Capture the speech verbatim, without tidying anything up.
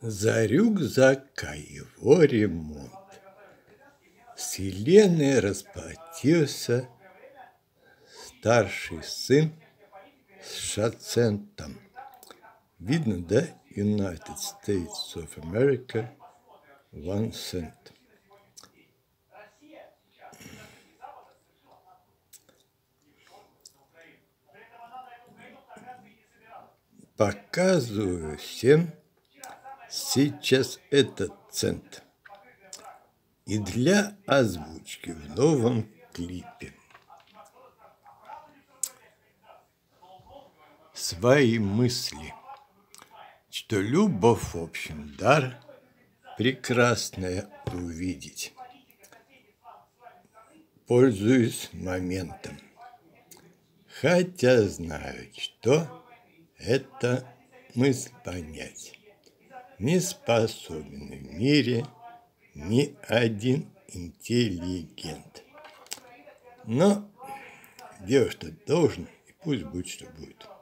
За рюкзака его ремонт. С Еленой расплатился старший сын с Шацентом. Видно, да? United States of America, one cent. Показываю всем сейчас этот цент. И для озвучки в новом клипе. Свои мысли, что любовь, в общем, дар прекрасное увидеть. Пользуюсь моментом, хотя знаю, что это мысль понять не способен в мире ни один интеллигент. Но делать что должен, и пусть будет, что будет.